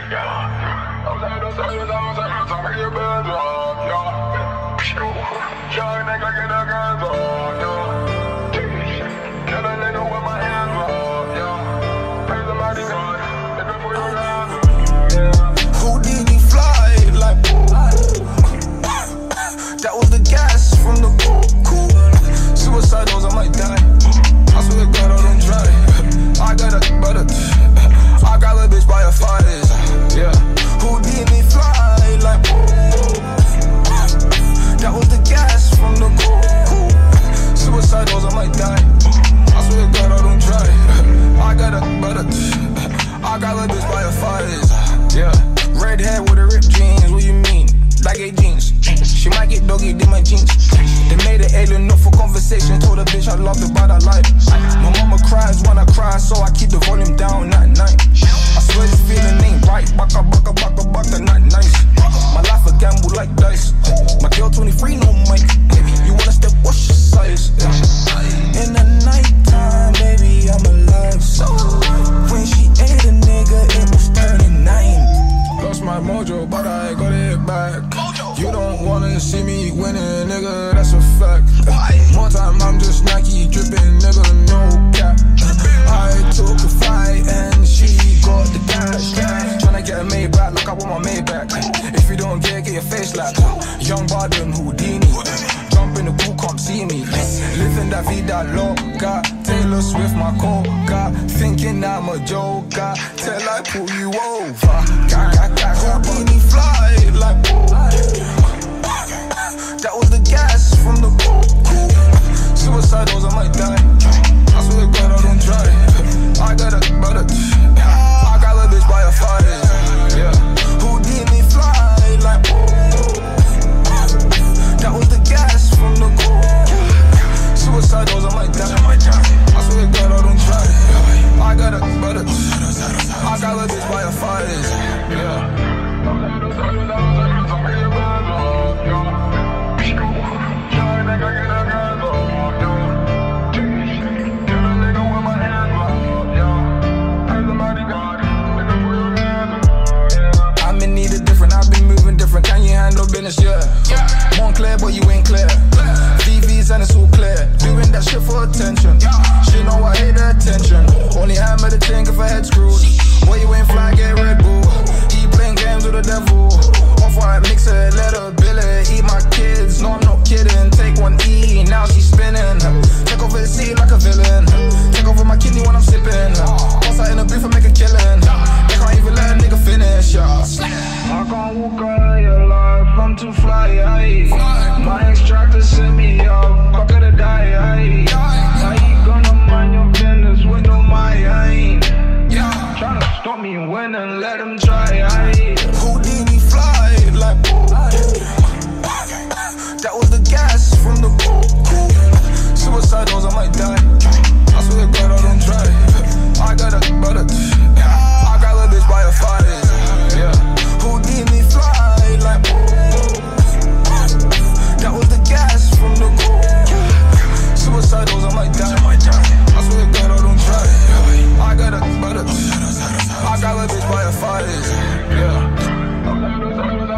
Houdini fly like that was the gas from the coupe. Suicidals, I might die. I swear to God, I don't try. I got a bitch by a fires. Yeah, Houdini fly like that was the gas from the coupe. Suicidals, I might die. I swear to God, I don't try. I got a bitch by a fires. Yeah, red hair with a ripped jeans. What you mean? Like a jeans. She might get doggy in my jeans. They made an alien not for conversation. Told a bitch I loved her but I lied. My mama cries when I cry, so I keep the volume down at night. I swear this feeling ain't right. Baka, not nice. My life a gamble like dice. My girl 23, no mic. You wanna step, what's your size? In the night time, baby, I'm alive. So when she ate a nigga, it was turning 9. Lost my mojo, but I got it back. You don't wanna see me winning, nigga, that's a fact. More time, I'm just Nike dripping, nigga, no cap. I took a flight and she got the cash. Tryna get a Maybach like I want my Maybach. If you don't get your face like young Budden, Houdini. Jump in the pool, come see me. Living that vida loca. Taylor Swift, my coca. Thinking I'm a joker till I pull you over. Houdini fly like that was the gas from the coupe. Suicidals, I might die. I swear to God, I don't try. I got a bitch by a fire. Yeah, Houdini fly like that was the gas from the coupe. Suicidals, I might die. I swear to God, I don't try. I got a bitch by a fire. Yeah. I'm in need of different, I've been moving different. Can you handle business? Yeah. More clear, but you ain't clear. VVs and it's all clear. Doing that shit for attention. She know I hate the attention. Only hammer the thing if I head screwed. Boy, you ain't fly, get Red Bull. He playing games with the devil. Off-white mixer, let her bill it. Eat my kids, no I'm not kidding. Take one E, now she's spinning. Take over the seat like a villain. Take over my kidney when I'm sipping. Once I in a booth and make a killing. They can't even let a nigga finish, yeah. I can't walk out of your life, I'm too fly, aye. My extractor sent me up, I coulda died, aye. How you gonna mind your business with no mind, aye? Tryna stop me winning, let them try, aye. Houdini fly like that was the gas from the coupe. Suicidals, I might die. I swear to God, I don't try. I got a bitch by a fire. Yeah, Houdini fly like that was the gas from the coupe. Suicidals, I might die. I swear to God, I don't try. I got a bitch by a fire. Yeah.